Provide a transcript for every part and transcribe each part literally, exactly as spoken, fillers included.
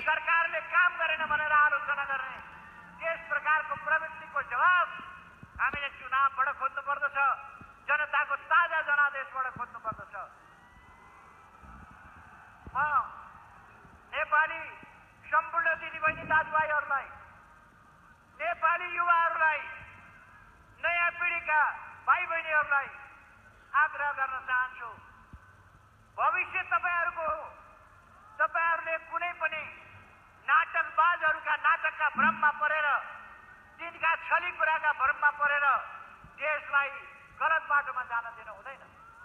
सरकारले काम गरेन भनेर आलोचना गर्ने त्यस प्रकारको प्रवृत्तिको जवाब हामीले चुनावबाट खोज्नु पर्दछ, जनताको ताजा जनादेशबाट खोज्नु पर्दछ। म नेपाली सम्पूर्ण दिदीबहिनी दाजुभाइहरूलाई, नेपाली युवाहरूलाई, नयाँ पिँढीका भाइ बहिनीहरूलाई आग्रह गर्न चाहन्छु, भविष्य तपाईहरूको हो। तपाईहरूले कुनै पनि नाटकबाजहरूका नाटकका भ्रममा परेर, तिनका छली कुराका भ्रममा परेर देशलाई गलत बाटोमा जान दिनु हुँदैन।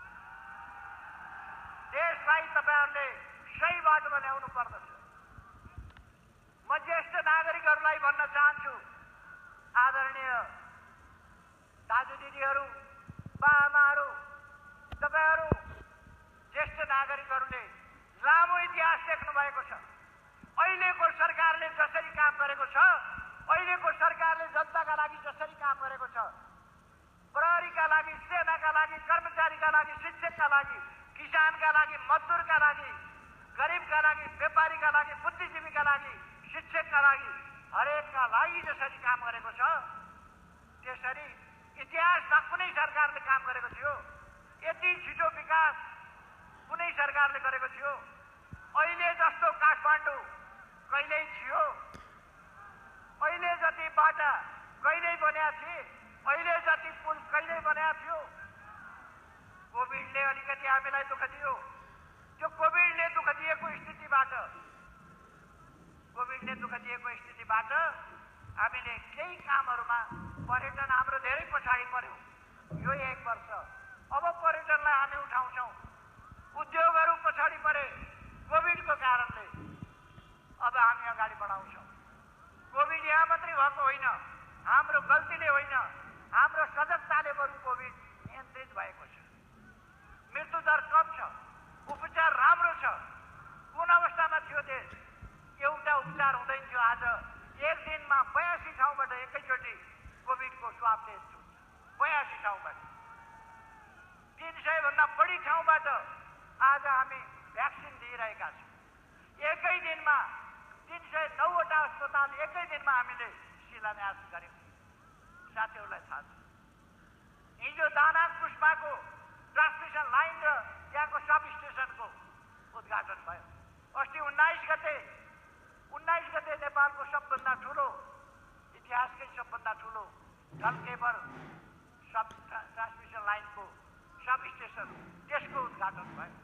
देशलाई तपाईहरूले सही बाटोमा ल्याउनु पर्दछ। म ज्येष्ठ नागरिकहरूलाई भन्न चाहन्छु, आदरणीय दाजु दिदीहरू, बाआमाहरू, तपाईहरू ज्येष्ठ नागरिकहरूले लामो इतिहास देख्नु भएको छ। अहिलेको सरकारले जसरी काम गरेको छ, अहिलेको सरकारले जनताका लागि जसरी काम गरेको छ, प्रहरीका लागि, सेनाका लागि, कर्मचारीका लागि, शिक्षकका लागि, किसानका लागि, मजदुरका लागि, गरिबका लागि, व्यापारीका लागि, बुद्धिजीवीका लागि, शिक्षकका लागि, हरेकका लागि जसरी काम गरेको छ, त्यसरी इतिहासमा कुनै सरकारले काम गरेको थियो? यति छिटो विकास कुनै सरकारले गरेको थियो? अहिले जस्तो काठमाडौँ कहिल्यै थियो? अहिले जति बाटा कहिल्यै बनेका थिए? अहिले जति पुल कहिल्यै बनेका थियो? कोभिडले अलिकति हामीलाई दुःख दियो। त्यो कोभिडले दुःख दिएको स्थितिबाट कोभिडले दुःख दिएको स्थितिबाट हामीले केही कामहरूमा पर्यटन हाम्रो धेरै पछाडि पर्यो यो एक वर्ष। अब पर्यटनलाई हामी उठाउँछौँ। उद्योगहरू पछाडि परे कोभिडको कारणले, अब हामी अगाडि बढाउँछौँ। कोभिड यहाँ मात्रै भएको होइन, हाम्रो गल्तीले होइन, हाम्रो सजगताले बरु कोभिड नियन्त्रित भएको छ। मृत्युदर कम छ, उपचार राम्रो छ। कुन अवस्थामा थियो देश? एउटा उपचार हुँदैन थियो। आज एक दिनमा बयासी ठाउँबाट एकैचोटि कोभिडको स्वाब टेस्ट हुन्छ। बयासी ठाउँबाट, तीन सय भन्दा बढी ठाउँबाट आज हामी भ्याक्सिन दिइरहेका छौँ। एकै दिनमा तीन सय नौवटा अस्पताल एकै दिनमा हामीले शिलान्यास गर्यौँ। साथीहरूलाई थाहा छ, हिजो दानाङ पुष्पाको ट्रान्समिसन लाइन र त्यहाँको सब स्टेसनको उद्घाटन भयो। अस्ति उन्नाइस गते उन्नाइस गते नेपालको सबभन्दा ठुलो, इतिहासकै सबभन्दा ठुलो ढलकेबर सब ट्रान्समिसन लाइनको सब स्टेसन, त्यसको उद्घाटन भयो।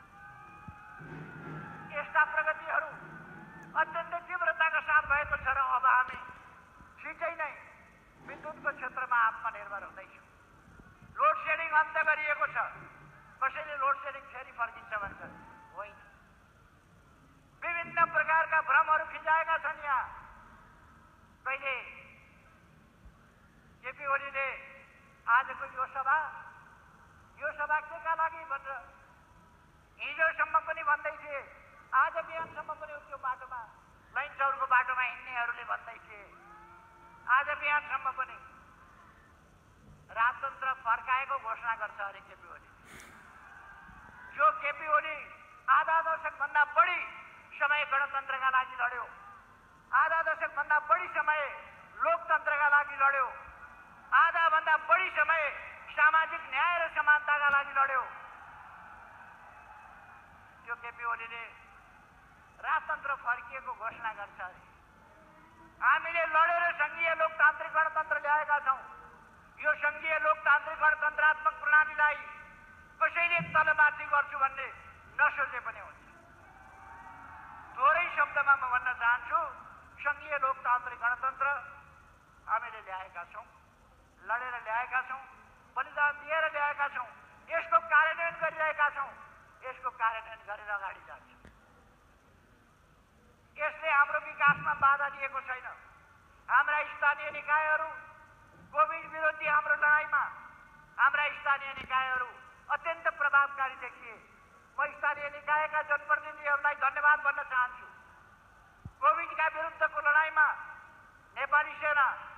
यस्ता प्रगतिहरू अत्यन्तै तीव्रताका साथ भएको छ र अब हामी छिटै नै विद्युतको क्षेत्रमा आत्मनिर्भर हुँदैछौँ। लोड सेडिङ अन्त्य गरिएको छ। कसैले लोड सेडिङ फेरि फर्किन्छ भन्छ, होइन। विभिन्न प्रकारका भ्रमहरू फिजाएका छन्। यहाँ कहिले केपी ओलीले आजको यो सभा यो सभा केका लागि भनेर हिजोसम्म पनि भन्दै थिए, आज बिहानसम्म पनि त्यो बाटोमा, लाइन चौरको बाटोमा हिँड्नेहरूले भन्दै थिए, आज बिहानसम्म पनि राजतन्त्र फर्काएको घोषणा गर्छ अरे केपी ओली। जो केपी ओली आधा दशकभन्दा बढी समय गणतन्त्रका लागि लड्यो, आधा दशकभन्दा बढी समय लोकतन्त्रका लागि लड्यो, आधा भन्दा बढी समय सामाजिक न्याय र समानताका लागि लड्यो, त्यो केपी ओलीले राजतन्त्र फर्किएको घोषणा गर्छ अरे। हामीले लडेर संघीय लोकतान्त्रिक गणतन्त्र ल्याएका छौँ। यो संघीय लोकतान्त्रिक गणतन्त्रात्मक प्रणालीलाई कसैले तलमाथि गर्छु भन्ने नसोचे पनि हुन्छ। थोरै शब्दमा म भन्न चाहन्छु, संघीय लोकतान्त्रिक गणतन्त्र हामीले ल्याएका छौँ, लडेर ल्याएका छौँ, बलिदान दिएर ल्याएका छौँ। यसको कार्यान्वयन गरिरहेका छौँ। यसको कार्यान्वयन गरेर अगाडि जान्छ। यसले हाम्रो विकासमा बाधा दिएको छैन। हाम्रा स्थानीय निकायहरू कोभिड विरोधी हाम्रो लडाइँमा हाम्रा स्थानीय निकायहरू अत्यन्त प्रभावकारी देखिए। म स्थानीय निकायका जनप्रतिनिधिहरूलाई धन्यवाद भन्न चाहन्छु। कोभिडका विरुद्धको लडाइँमा नेपाली सेना